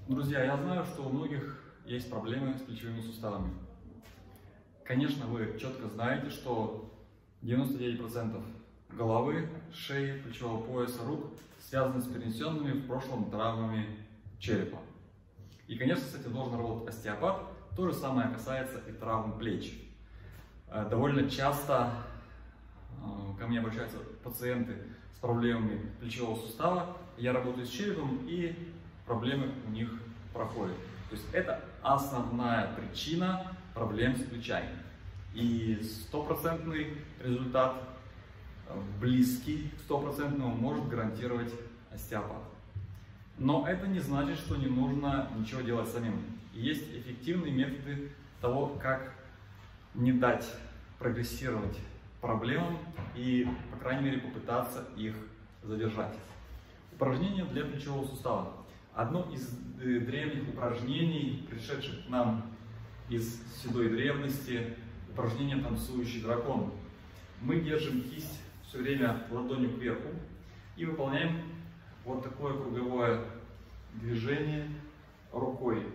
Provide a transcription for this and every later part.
Друзья, я знаю, что у многих есть проблемы с плечевыми суставами. Конечно, вы четко знаете, что 99% головы, шеи, плечевого пояса, рук связаны с перенесенными в прошлом травмами черепа. И, конечно, с этим должен работать остеопат. То же самое касается и травм плеч. Довольно часто ко мне обращаются пациенты с проблемами плечевого сустава. Я работаю с черепом, и проблемы у них проходят. То есть это основная причина проблем с плечами. И стопроцентный результат, близкий к стопроцентному, может гарантировать остеопат. Но это не значит, что не нужно ничего делать самим. Есть эффективные методы того, как не дать прогрессировать проблемам и, по крайней мере, попытаться их задержать. Упражнения для плечевого сустава. Одно из древних упражнений, пришедших к нам из седой древности, упражнение «Танцующий дракон». Мы держим кисть все время ладонью кверху и выполняем вот такое круговое движение рукой.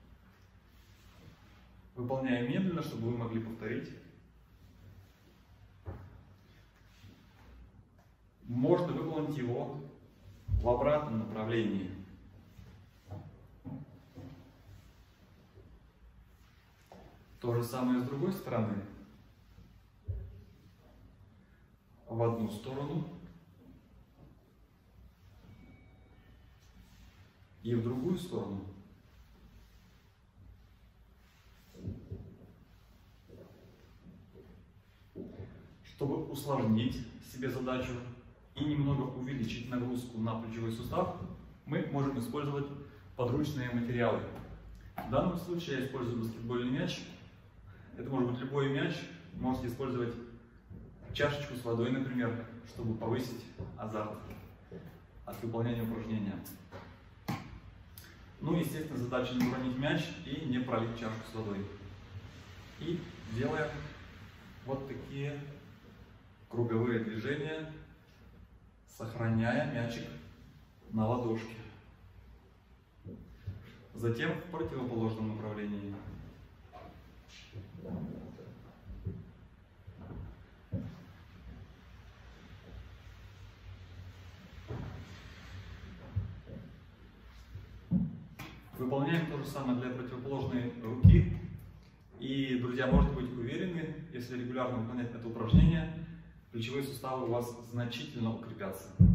Выполняем медленно, чтобы вы могли повторить. Можно выполнить его в обратном направлении. То же самое с другой стороны. В одну сторону и в другую сторону. Чтобы усложнить себе задачу и немного увеличить нагрузку на плечевой сустав, мы можем использовать подручные материалы. В данном случае я использую баскетбольный мяч. Это может быть любой мяч. Можете использовать чашечку с водой, например, чтобы повысить азарт от выполнения упражнения. Ну, естественно, задача не уронить мяч и не пролить чашку с водой. И делаем вот такие круговые движения, сохраняя мячик на ладошке. Затем в противоположном направлении. Выполняем то же самое для противоположной руки. И, друзья, можете быть уверены, если регулярно выполнять это упражнение, плечевые суставы у вас значительно укрепятся.